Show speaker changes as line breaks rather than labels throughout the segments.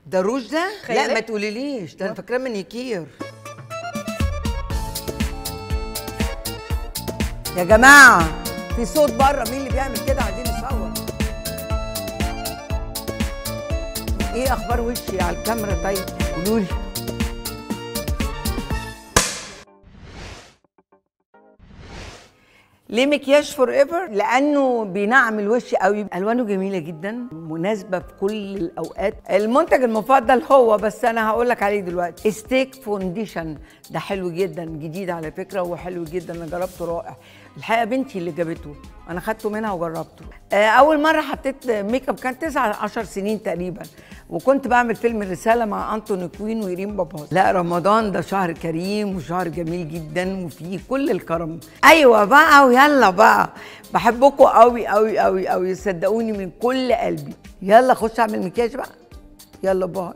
ده روج ده؟ لا ما تقوليليش، ده انا فاكراه مانيكير. يا جماعه في صوت بره، مين اللي بيعمل كده؟ عايزين نصور. ايه اخبار وشي على الكاميرا؟ طيب قولوا لي. ليه مكياج فور ايفر؟ لانه بينعم الوش قوي، الوانه جميله جدا، مناسبه في كل الاوقات. المنتج المفضل هو، بس انا هقول لك عليه دلوقتي، ستيك فونديشن. ده حلو جدا، جديد على فكره وحلو جدا، انا جربته رائع. الحقيقه بنتي اللي جابته، انا خدته منها وجربته. اول مره حطيت ميك اب كان 10 سنين تقريبا، وكنت بعمل فيلم الرساله مع انتوني كوين وإيرين باباز. لا رمضان ده شهر كريم وشهر جميل جدا وفيه كل الكرم. ايوه بقى ويلا بقى، بحبكم قوي قوي قوي قوي، صدقوني من كل قلبي. يلا خش اعمل مكياج بقى، يلا باي.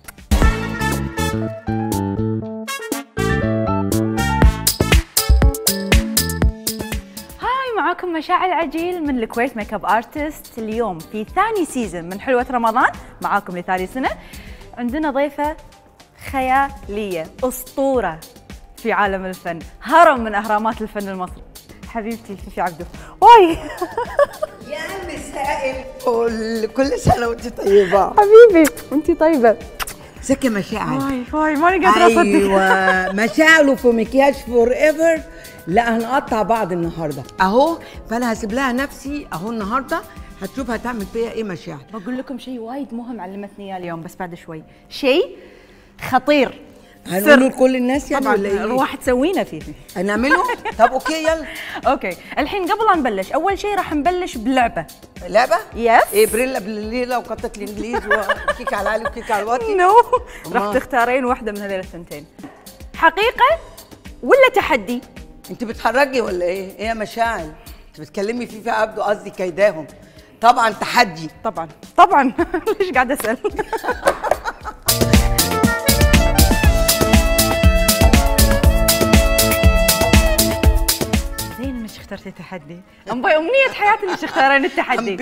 معاكم مشاعل العجيل من الكويت ميك اب ارتست. اليوم في ثاني سيزون من حلوة رمضان معاكم لثاني سنة. عندنا ضيفة خيالية، أسطورة في عالم الفن، هرم من أهرامات الفن المصري، حبيبتي فيفي عبده. واي
يا مساء كل سنة وانت طيبة
حبيبي، وانت طيبة.
ازيك يا مشاعل؟
واي ماني قادرة أصدق.
ايوه مشاعل وفي مكياج فور ايفر. لا هنقطع بعض النهارده اهو، فانا هسيب لها نفسي اهو النهارده، هتشوف هتعمل فيا ايه مشاعل.
بقول لكم شيء وايد مهم علمتني اياه اليوم، بس بعد شوي شيء خطير
هنقوله لكل الناس يعني ولا ايه؟
راح تسوينا فيه
هنعمله؟ طب اوكي يلا.
اوكي الحين قبل لا نبلش، اول شيء راح نبلش بلعبه.
لعبه؟
يس.
ايه بريلا بالليله وقطه الانجليز وكيك على العالي وكيك على الواطي؟
نو راح تختارين واحده من هذول الثنتين، حقيقه ولا تحدي؟
انت بتحرجي ولا ايه؟ ايه يا مشاعل؟ انت بتكلمي فيفي عبده، قصدي كيداهم. طبعا تحدي.
طبعا ليش قاعده اسال؟ زين انك اخترتي التحدي. امباي امنيه حياتي انك تختارين التحدي.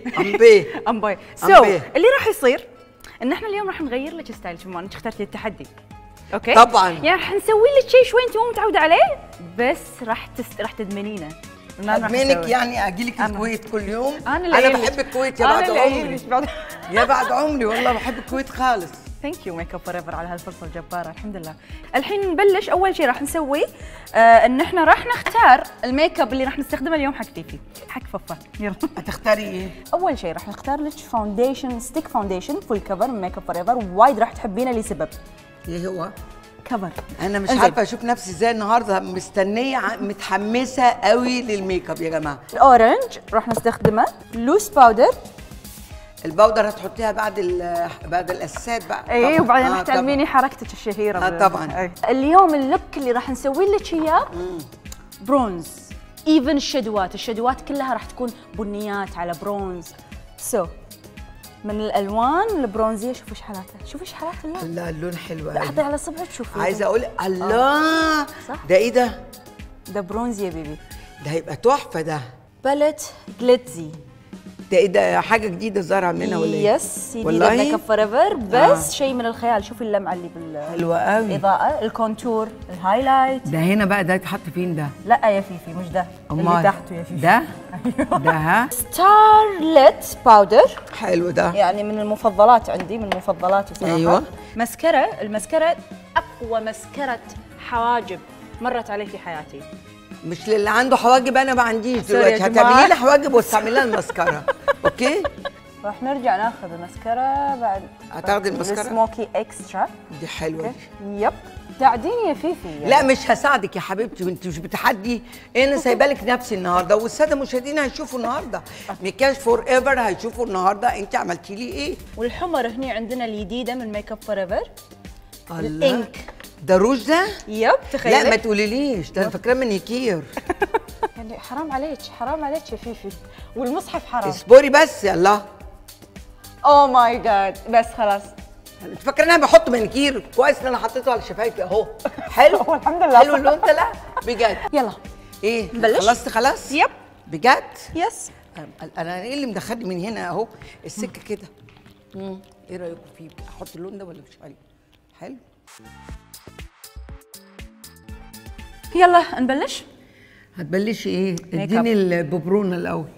امباي اللي راح يصير ان احنا اليوم راح نغير لك ستايل كمان، انك اخترتي التحدي. اوكي
طبعا
يعني راح نسوي لك شيء شوي انت مو متعوده عليه، بس راح تدمنينه.
ادمنك يعني اجي لك الكويت كل يوم.
انا
بحب الكويت يا بعد عمري. يا بعد عمري والله بحب الكويت خالص.
ثانك يو ميك اب فور ايفر على هالفرصه الجباره، الحمد لله. الحين نبلش. اول شيء راح نسوي ان احنا راح نختار الميك اب اللي راح نستخدمه اليوم حق فيفي، حق ففا. يلا
هتختاري ايه؟
اول شيء راح نختار لك فاونديشن، ستيك فاونديشن فول كفر من ميك اب فور ايفر، وايد راح تحبينه لسبب.
ايه هو؟
كفر.
انا مش عارفه اشوف نفسي ازاي النهارده، مستنيه متحمسه قوي للميك اب يا جماعه.
الاورنج راح نستخدمه، لوس باودر.
البودر هتحطيها بعد الاساسات بقى.
اي وبعدين راح تعلميني حركتك الشهيره.
طبعا.
اليوم اللوك اللي راح نسوي لك اياه برونز، ايفن الشدوات كلها راح تكون بنيات على برونز. من الالوان البرونزيه، شوفوا ايش حالاتها، شوفوا ايش حالات اللون.
لا اللون حلو قوي.
حطي على صبعك شوفي.
عايزه اقول الله صح؟ ده ايه ده؟
ده برونز يا بيبي،
ده هيبقى تحفه. ده
باليت جليتزي.
ده ايه ده؟ حاجه جديده ظاهره منها ولا ايه؟
يس جديده ميك اب فور ايفر، بس شيء من الخيال. شوفي اللمعه اللي
حلوه قوي،
الاضاءه، الكونتور، الهايلايت.
ده هنا بقى ده يتحط فين ده؟
لا يا فيفي مش ده، اللي تحته يا فيفي.
ده؟ ده ها؟
ستارلت باودر.
حلو ده،
يعني من المفضلات عندي، من مفضلاتي صراحه.
ايوه.
المسكره اقوى مسكره حواجب مرت علي في حياتي.
مش للي عنده حواجب، انا ما عنديش دلوقتي. هتعملي لي حواجب وتعملي لها المسكره. اوكي
راح نرجع ناخذ المسكره بعد.
هتاخدي المسكره
سموكي اكسترا
دي حلوه دي.
يب ساعديني يا فيفي يعني.
لا مش هساعدك يا حبيبتي، وانت مش بتحدي. انا سايبه لك نفسي النهارده، والساده المشاهدين هيشوفوا النهارده مكياج فور ايفر، هيشوفوا النهارده انت عملتي لي ايه.
والحمر هني عندنا الجديده من ميك اب فور ايفر،
الانك. ده روج ده؟
يب تخيلي.
لا ما تقوليليش، ده انا فاكراه مانيكير.
يعني حرام عليك يا فيفي، والمصحف حرام.
اصبري بس يلا.
اوه ماي جاد، بس خلاص.
انت فاكره ان انا بحط مانيكير؟ كويس ان انا حطيته على شفايفي اهو. حلو
الحمد لله.
حلو اللون ده. لا بجد.
يلا
ايه
نبلش.
خلصت خلاص؟
يب
بجد؟
يس.
انا ايه اللي مدخلني من هنا اهو السكه كده. ايه رايكم فيه؟ احط اللون ده ولا مش حلو؟ حلو.
يلا نبلش.
هتبلشي ايه؟ اديني الببرونه الاول.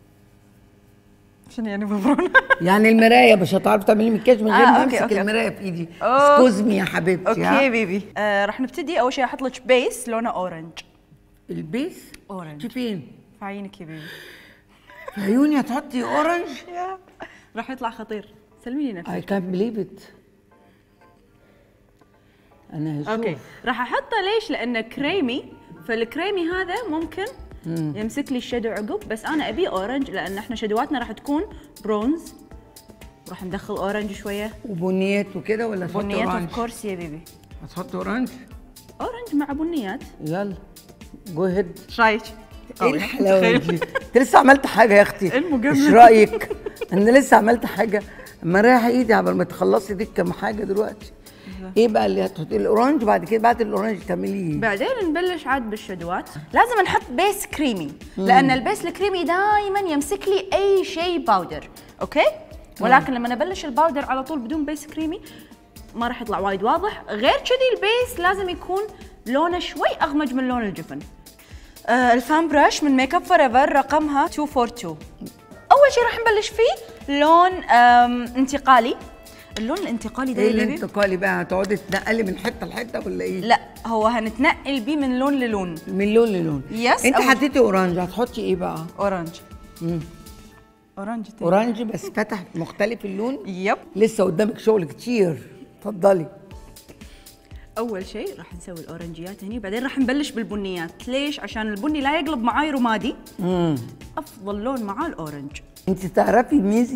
شنو يعني ببرونه؟
يعني المرايه مش هتعرفي تعملي مكياج من غير ما امسك
أوكي.
المرايه في ايدي. اسكوزمي يا حبيبتي.
اوكي بيبي. راح نبتدي. اول شيء احط لك بيس لونه اورنج.
البيس
اورنج
فين؟
في عينك يا بيبي.
في عيوني هتحطي اورنج؟
راح يطلع خطير. سلميني نفسك.
I can't believe it. انا هشوف.
اوكي راح احطه ليش؟ لانه كريمي، فالكريمي هذا ممكن يمسك لي الشادو عقب، بس انا ابي اورنج لان احنا شادواتنا راح تكون برونز. راح ندخل اورنج شويه
وبنيات وكده ولا تحطي
بنيات
اورنج؟
اوف كورس يا بيبي.
هتحطي اورنج؟
اورنج مع بنيات.
يلا جو هيد.
ايش رايك؟
ايه الحلاوه دي؟ انت لسه عملت حاجه يا اختي؟
المجمل.
ايش رايك؟ انا لسه عملت حاجه، اما رايحه ايدي قبل ما تخلصي دي كام حاجه دلوقتي. ايه بقى اللي هتحطي؟ الاورنج. بعد كده بعد الاورنج تعملي
بعدين نبلش عاد بالشادوات. لازم نحط بيس كريمي لان البيس الكريمي دائما يمسك لي اي شيء باودر، اوكي؟ ولكن لما نبلش الباودر على طول بدون بيس كريمي ما راح يطلع وايد واضح. غير كذي البيس لازم يكون لونه شوي اغمج من لون الجفن. الفان براش من ميك اب فور ايفر رقمها 242. اول شيء راح نبلش فيه لون انتقالي. اللون الانتقالي ده
ايه الانتقالي بقى؟ هتقعدي تنقلي من حته لحته ولا ايه؟
لا هو هنتنقل بيه من لون للون.
من لون للون.
يس.
انت حطيتي اورنج، هتحطي ايه بقى؟
اورنج. اورنج تاني.
اورنج بس فتح مختلف اللون.
يب.
لسه قدامك شغل كتير، اتفضلي.
اول شيء راح نسوي الاورنجيات هني، بعدين راح نبلش بالبنيات. ليش؟ عشان البني لا يقلب معاي رمادي. افضل لون معاه الاورنج. انت
تعرفي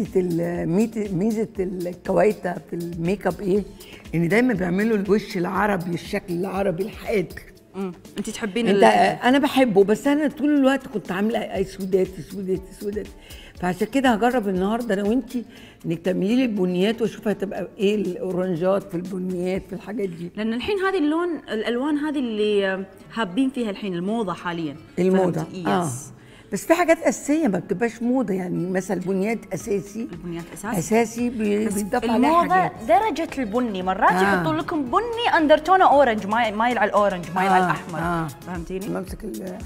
ميزه الكويته في الميك اب ايه؟ ان دايما بيعملوا الوش العربي، الشكل العربي الحاد.
انت تحبين
انا بحبه، بس انا طول الوقت كنت عامله اسودات اسودات اسودات، فعشان كده هجرب النهارده انا وانتي انك تعملي لي البنيات واشوف هتبقى ايه الاورنجات في البنيات في الحاجات دي.
لان الحين هذه الالوان هذه اللي هابين فيها الحين الموضه حاليا.
الموضه بس في حاجات اساسيه ما بتبقاش موضه، يعني مثلا البنيات اساسي.
البنيات
اساسي بيضاف عليها
الموضه
حاجات.
درجه البني مرات يحطوا لكم بني اندرتونه اورنج، مايل على الاورنج، مايل على الاحمر. فهمتيني؟
بمسك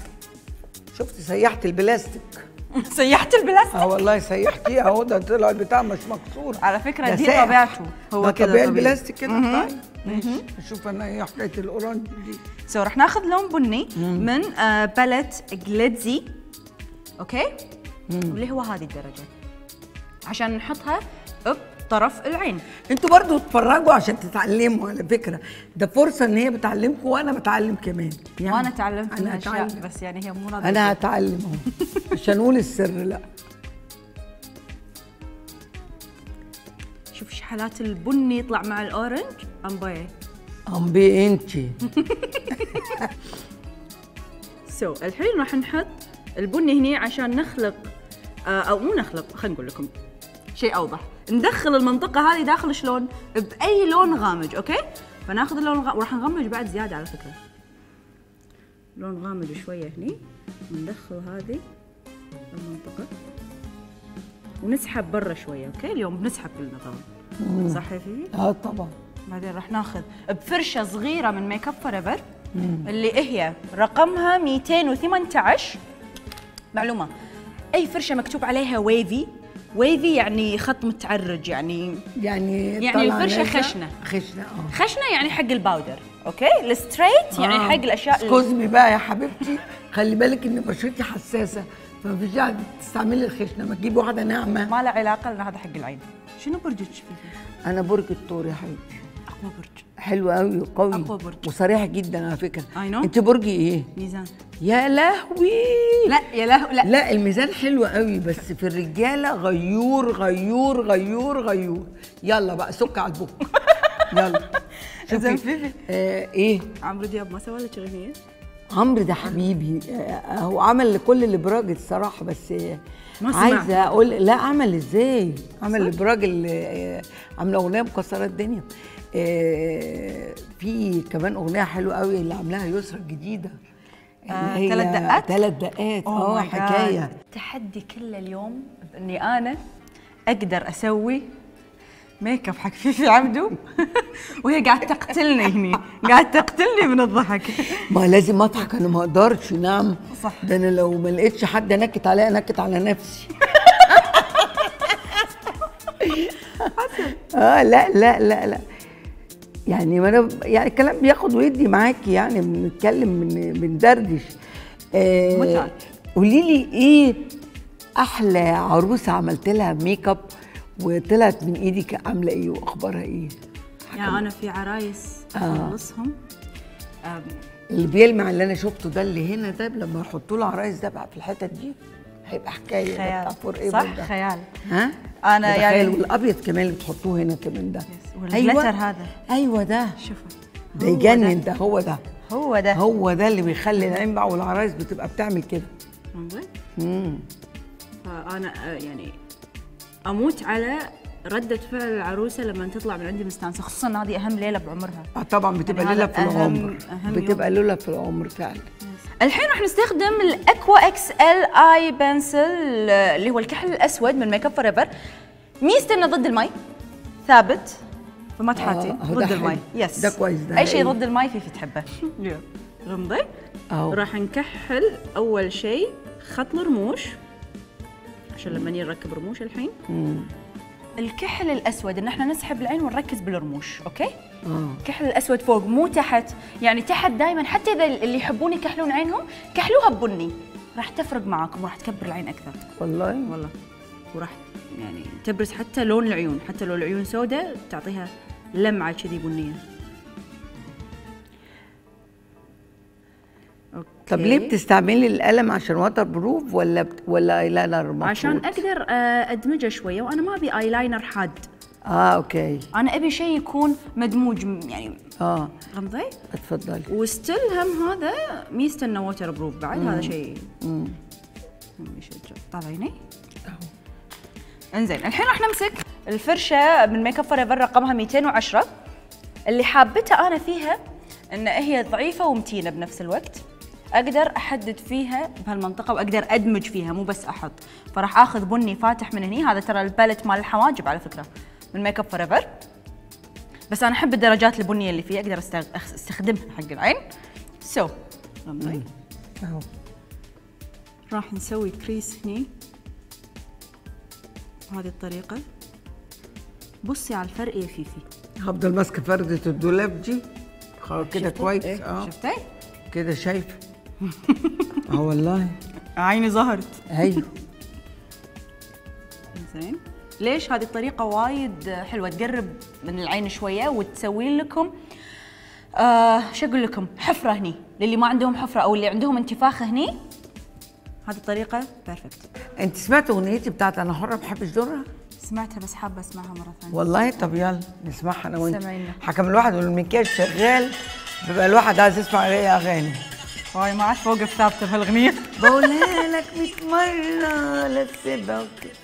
شفت سيحت البلاستيك.
سيحت البلاستيك؟
والله سيحتيه اهو، ده طلع البتاع مش مكسور
على فكره. دي طبيعته، هو كده
طبيعي البلاستيك كده. طيب ماشي، نشوف انا ايه حكايه الاورنج دي.
رح ناخذ لون بني من باليت جليتزي، اوكي؟ اللي هو هذه الدرجه عشان نحطها بطرف العين.
انتوا برضو تتفرجوا عشان تتعلموا، على فكره ده فرصه ان هي بتعلمكم وانا بتعلم كمان
يعني. وانا تعلمت منها اشياء بس يعني هي مو
انا هتعلم اهو عشان اقول السر. لا
شوف حالات البني يطلع مع الاورنج.
امبي انتي.
الحين راح نحط البني هنا عشان نخلق او مو نخلق، خلينا نقول لكم شيء اوضح. ندخل المنطقه هذه داخل شلون؟ باي لون غامج، اوكي؟ فناخذ اللون وراح نغمج بعد زياده على فكره. لون غامج شويه هني وندخل هذه المنطقه ونسحب برا شويه، اوكي؟ اليوم بنسحب كلنا طبعا. صح يا فيفي؟
طبعا.
بعدين راح ناخذ بفرشه صغيره من ميك اب فور ايفر اللي هي رقمها 218. معلومه، اي فرشه مكتوب عليها ويفي يعني خط متعرج، يعني الفرشه خشنه خشنه يعني حق الباودر، اوكي؟ الستريت يعني حق الاشياء.
اسكوزمي بقى يا حبيبتي، خلي بالك ان بشرتي حساسه، فما فيش داعي تستعملي الخشنه، ما تجيبي واحده ناعمه.
ما له علاقه لان هذا حق العين. شنو برجك فيه؟
انا برج الثور يا حبيبتي.
اقوى برج.
حلو قوي وقوي.
اقوى برج
وصريح جدا على فكره.
انت
برجي ايه؟
ميزان.
يا لهوي.
لا يا لهوي. لا
الميزان حلو قوي، بس في الرجاله غيور غيور غيور غيور. يلا بقى سك على البوك. يلا
شوفي.
ايه؟
عمرو دياب ما سوى لك اغنيه؟
عمرو ده حبيبي، هو عمل لكل الابراج الصراحه، بس
ما
عايزه اقول لا عمل ازاي؟ عمل الابراج اللي عامله اغنيه مكسره الدنيا. في كمان اغنيه حلوه قوي اللي عاملاها يسرا الجديده.
3 دقات.
3 دقات. حكايه.
تحدي كل اليوم اني انا اقدر اسوي ميك اب حق فيفي عبده وهي قاعد تقتلني هني، قاعد تقتلني من الضحك.
ما لازم اضحك، انا ما اقدرش. نعم
صح.
ده انا لو ما لقيتش حد انكت عليا انكت على نفسي. لا لا لا لا، يعني ما انا يعني الكلام بياخد ويدي معاكي، يعني بنتكلم بندردش.
متعة.
قولي لي ايه احلى عروسه عملت لها ميك اب وطلعت من ايدك عامله ايه واخبارها ايه؟
يعني انا في عرايس اخلصهم
اللي بيلمع اللي انا شفته ده اللي هنا ده، لما يحطوا له عرايس ده بقى في الحتت دي هيبقى حكايه.
خيال. صح
ده.
خيال.
ها
انا يعني
والابيض كمان اللي بتحطوه هنا كمان ده.
والجلتر هذا.
ايوه ده،
شوفوا
ده يجنن. ده هو ده
هو ده
اللي بيخلي العين بقى، والعرايس بتبقى بتعمل كده.
فانا يعني اموت على ردة فعل العروسة لما تطلع من عندي مستانسة، خصوصا ان هذه اهم ليلة بعمرها.
طبعا بتبقى
يعني
ليلة في العمر. بتبقى ليلة في العمر فعلا.
الحين راح نستخدم الاكوا اكس ال اي بنسل اللي هو الكحل الاسود من ميك اب فور ايفر. ميزته انه ضد المي، ثابت فما تحاتي. ضد المي. يس
ده كويس. ده
اي شيء ضد المي فيفي تحبه. غمضي. راح نكحل اول شيء خط الرموش عشان لما نركب رموش الحين. الكحل الاسود ان احنا نسحب العين ونركز بالرموش، اوكي؟ الكحل الاسود فوق مو تحت، يعني تحت دائما. حتى اذا اللي يحبون يكحلون عينهم كحلوها ببني، راح تفرق معاكم وراح تكبر العين اكثر. والله وراح يعني تبرز حتى لون العيون، حتى لو العيون سوداء تعطيها لمعه كذي بنيه.
طب ليه بتستعملي القلم؟ عشان واتر بروف ولا ايلاينر مفروض؟
عشان اقدر ادمجه شويه، وانا ما ابي ايلاينر حاد.
اوكي.
انا ابي شيء يكون مدموج يعني. غمضي.
اتفضلي.
وستيل هم هذا ميزته انه واتر بروف بعد. هذا شيء طالعيني. انزين الحين راح نمسك الفرشه من ميك اب فور ايفر رقمها 210. اللي حابته انا فيها ان هي ضعيفه ومتينه بنفس الوقت، اقدر احدد فيها بهالمنطقه واقدر ادمج فيها مو بس احط. فراح اخذ بني فاتح من هني. هذا ترى الباليت مال الحواجب على فكره من ميك اب فور ايفر، بس انا احب الدرجات البنيه اللي فيه اقدر استخدمها حق العين. راح نسوي كريس هني بهذه الطريقه. بصي على الفرق يا فيفي.
هفضل ماسكه فرده الدولاب دي كده كويس.
شفتي
كده شايفه. والله
عيني ظهرت.
ايوه.
زين. ليش هذه الطريقه وايد حلوه؟ تقرب من العين شويه وتسوي لكم شو اقول لكم، حفره هني للي ما عندهم حفره او اللي عندهم انتفاخ هني. هذه الطريقه بيرفكت.
انت سمعت اغنيتي بتاعت انا حره ما بحبش دورها؟
سمعتها بس حابه اسمعها مره ثانيه.
والله طب يلا نسمعها انا وانت.
سمعينا.
حكم الواحد والمكياج شغال بيبقى الواحد عايز يسمع اي اغاني.
واي ما عادش اوقف ثابته بهالاغنيه.
بقولها لك 100 مره لا تسيبها.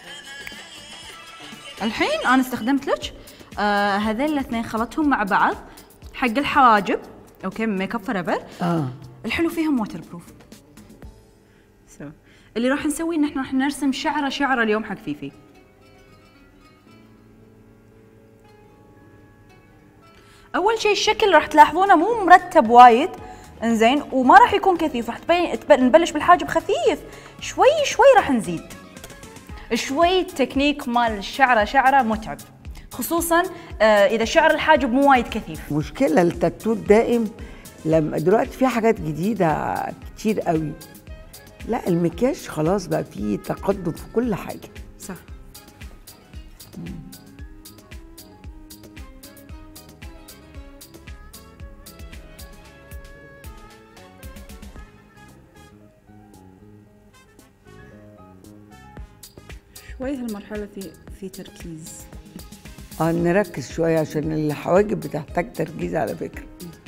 الحين انا استخدمت لك هذول الاثنين خلطتهم مع بعض حق الحواجب، اوكي، من ميك اب فور ايفر. الحلو فيهم واتر بروف. اللي راح نسويه ان احنا راح نرسم شعره اليوم حق فيفي. اول شيء الشكل راح تلاحظونه مو مرتب وايد، انزين، وما راح يكون كثيف. راح نبلش بالحاجب خفيف شوي راح نزيد شوي. التكنيك مال الشعره متعب، خصوصا اذا شعر الحاجب مو وايد كثيف.
مشكله التاتوت دائم. لما دلوقتي في حاجات جديده كتير قوي. لا المكياج خلاص بقى فيه تقدم في كل حاجه.
صح. شوي هالمرحلة في تركيز.
نركز شوية عشان الحواجب بتحتاج تركيز على فكرة.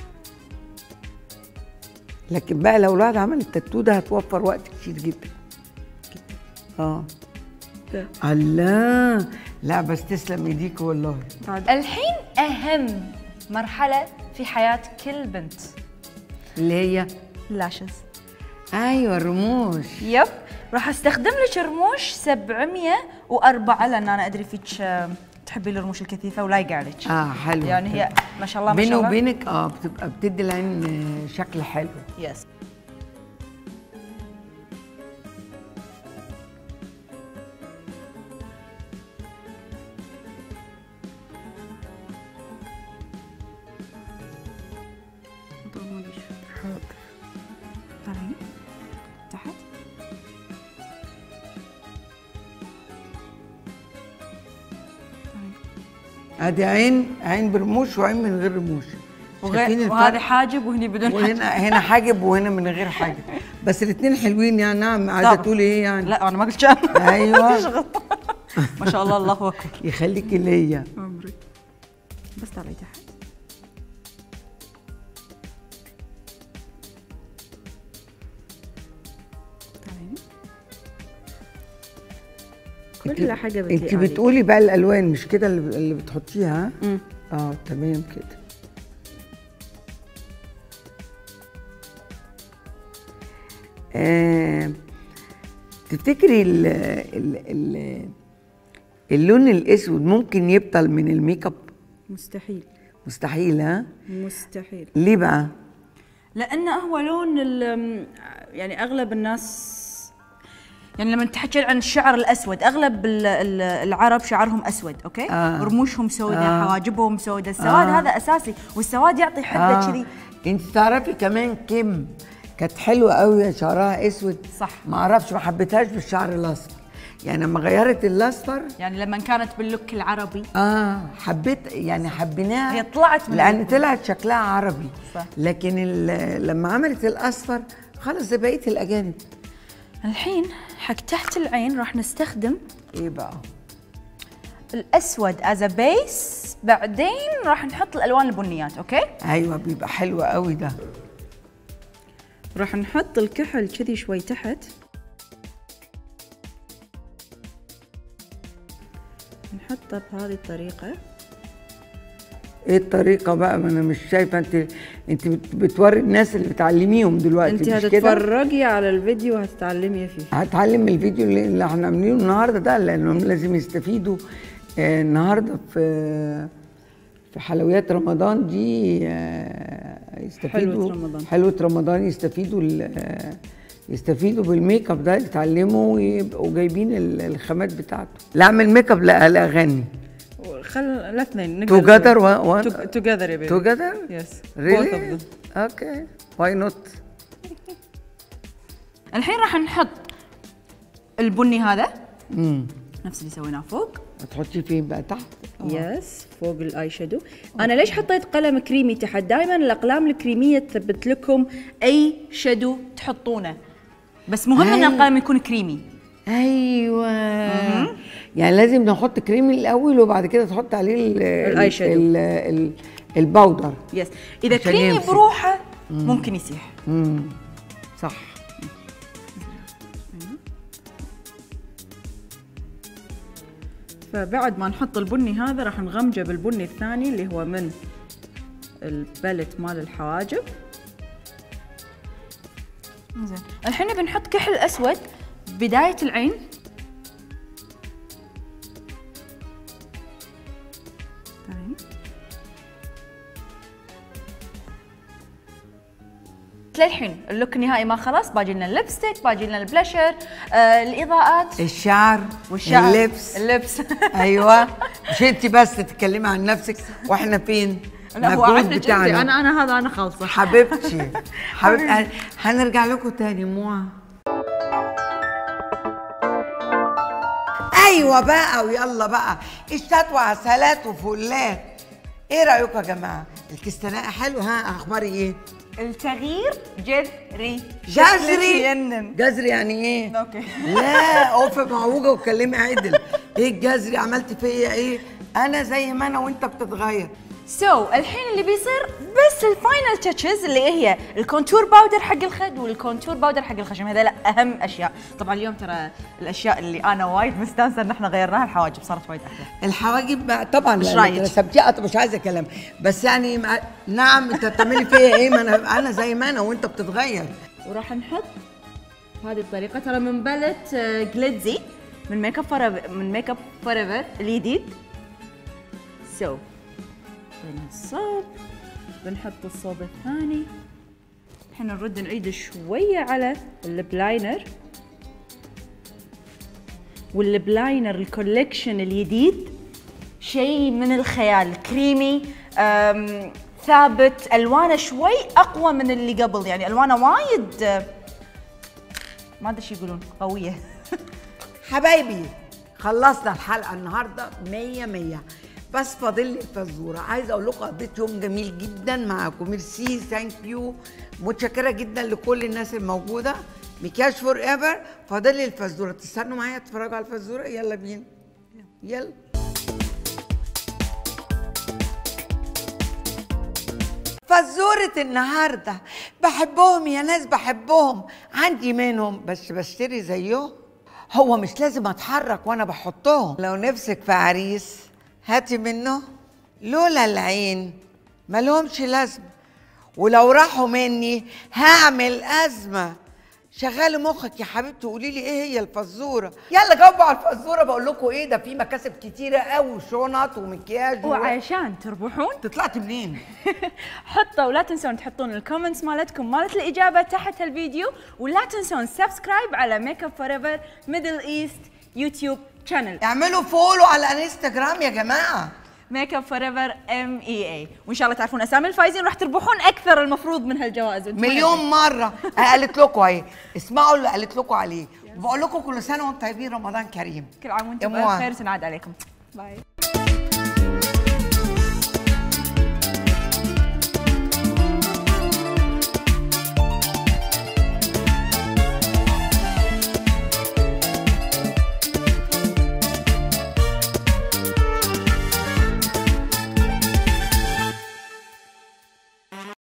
لكن بقى لو الواحد عمل التاتو ده هتوفر وقت كتير جدا. الله. لا بس تسلم ايديك والله.
الحين اهم مرحلة في حياة كل بنت
اللي هي
اللاشز.
ايوه الرموش.
يب. راح استخدم لك رموش 704 لان انا ادري فيك تحبي الرموش الكثيفه ولايقه عليك.
حلو.
يعني هي ما شاء الله ما
بيني
شاء الله.
وبينك بتبقى بتدي العين شكل حلو.
يس. طالعين تحت.
ادي عين برموش وعين من غير رموش.
وهذا حاجب وهني بدون حاجب.
هنا حاجب وهنا من غير حاجب، بس الاثنين حلوين يعني. نعم. عايزه تقولي ايه يعني؟
لا انا ما قلت كان.
ايوه.
ما شاء الله الله اكبر.
يخليكي ليا.
عمري. بس طلعي تحت. كل حاجه بتليق
انت بتقولي بقى الالوان مش كده اللي بتحطيها؟ تمام كده. تفتكري اللون الاسود ممكن يبطل من الميك اب؟
مستحيل.
مستحيل. ها؟
مستحيل.
ليه بقى؟
لانه هو لون يعني اغلب الناس، يعني لما تحكي عن الشعر الاسود اغلب العرب شعرهم اسود، اوكي؟ رموشهم سوداء، حواجبهم سوداء، السواد هذا اساسي، والسواد يعطي حده كذي.
انت تعرفي كمان كيم كانت حلوه قوي شعرها اسود.
صح.
ما اعرفش، ما حبيتهاش بالشعر الاصفر، يعني لما غيرت الاصفر
يعني لما كانت باللوك العربي
حبيت، يعني حبيناها.
هي طلعت من
لان طلعت شكلها عربي.
صح.
لكن لما عملت الاصفر خلص زي بقيه الاجانب.
الحين حق تحت العين راح نستخدم
ايه بقى؟
الاسود از بيس، بعدين راح نحط الالوان البنيات، اوكي؟
ايوه بيبقى حلو قوي ده.
راح نحط الكحل كذي شوي تحت، نحطه بهذه الطريقة.
ايه الطريقة بقى؟ ما انا مش شايفة. انت بتوري الناس اللي بتعلميهم دلوقتي.
انت هتتفرجي على الفيديو وهتتعلمي فيه.
هتعلم من الفيديو اللي احنا عاملينه النهارده ده، لانهم لازم يستفيدوا النهارده في حلويات رمضان دي. يستفيدوا حلوة رمضان يستفيدوا بالميك اب ده، يتعلموا ويبقوا جايبين الخامات بتاعته. لا اعمل ميك اب لا اغني.
الاثنين
توجذر
توجذر يا بيبي.
توجذر؟
يس.
ريلي؟ اوكي واي نوت.
الحين راح نحط البني هذا نفس اللي سويناه فوق.
هتحطيه فين بقى؟ تحت؟
يس، فوق الاي شادو. انا ليش حطيت قلم كريمي تحت؟ دائما الاقلام الكريميه تثبت لكم اي شادو تحطونه، بس مهم ان القلم يكون كريمي.
ايوه. يعني لازم نحط كريمي الاول وبعد كده تحط عليه
الاي شادو،
الباودر.
يس. اذا كريمي بروحه ممكن يسيح.
صح.
فبعد ما نحط البني هذا راح نغمجه بالبني الثاني اللي هو من البالت مال الحواجب. زين. الحين بنحط كحل اسود بداية العين. للحين اللوك النهائي ما خلص، باجي لنا اللبستيك، باجي لنا البلاشر، الاضاءات،
الشعر، اللبس. ايوه. مش انت بس تتكلمي عن نفسك واحنا فين؟
المجهود بتاعنا. انا هذا انا خالصه
حبيبتي. هنرجع لكم تاني موعة. ايوه بقى ويلا بقى، اشتات وعسلات وفلات. ايه رايكم يا جماعه؟ الكستناء حلو. اخباري ايه؟
التغيير جذري.
جذري يعني ايه؟
اوكي.
لا اوف معوجه واتكلمي عدل. ايه الجذري؟ عملتي فيا ايه؟ انا زي ما انا وانت بتتغير.
الحين اللي بيصير بس الفاينل تاتشز اللي هي الكونتور باودر حق الخد والكونتور باودر حق الخشم. هذول اهم اشياء. طبعا اليوم ترى الاشياء اللي انا وايد مستانسه ان احنا غيرناها، الحواجب صارت وايد احلى.
الحواجب طبعا
مش رايك
رسمتيها، مش عايزه كلام، بس يعني نعم. انت بتعملي فيا ايه؟ ما انا زي ما انا وانت بتتغير.
وراح نحط بهذه الطريقه ترى من بالت جليتزي من ميك اب فوريفر الجديد. بين الصوب بنحط الصوب الثاني. الحين نرد نعيد شوية على الليب لاينر، والليب لاينر الكوليكشن الجديد شيء من الخيال، كريمي ثابت، الوانه شوي اقوى من اللي قبل، يعني الوانه وايد ما ادري شو يقولون قويه.
حبايبي خلصنا الحلقه النهارده 100 بس فاضل لي الفزوره. عايزه اقول لكم قضيت يوم جميل جدا معاكم. ميرسي، ثانك يو، متشكره جدا لكل الناس الموجوده. مكياج فور ايفر. فاضل لي الفزوره، تستنوا معايا تتفرجوا على الفزوره؟ يلا بينا، يلا. فزورة النهارده، بحبهم يا ناس، بحبهم، عندي منهم بس بشتري زيهم. هو مش لازم اتحرك وانا بحطهم. لو نفسك في عريس هاتي منه، لولا العين مالهمش لازمه، ولو راحوا مني هعمل ازمه. شغلي مخك يا حبيبتي، قولي لي ايه هي الفزوره. يلا جاوبوا على الفزوره. بقول لكم ايه، ده في مكاسب كتيره قوي، شنط ومكياج
وعشان تربحون
طلعت منين؟
حطوا، ولا تنسون تحطون الكومنتس مالتكم مالت الاجابه تحت الفيديو، ولا تنسون سبسكرايب على ميك اب فور ايفر ميدل ايست يوتيوب شانل.
اعملوا فولو على الانستغرام يا جماعه،
ميك اب فور ايفر MEA، وان شاء الله تعرفون اسامي الفايزين، راح تربحون اكثر المفروض من هالجوائز
مليون مره. قالت لكم اهي، اسمعوا اللي قالت لكم عليه. وبقول لكم كل سنه وانتم طيبين، رمضان كريم.
كل عام وانتم بخير، سنعاد عليكم. باي.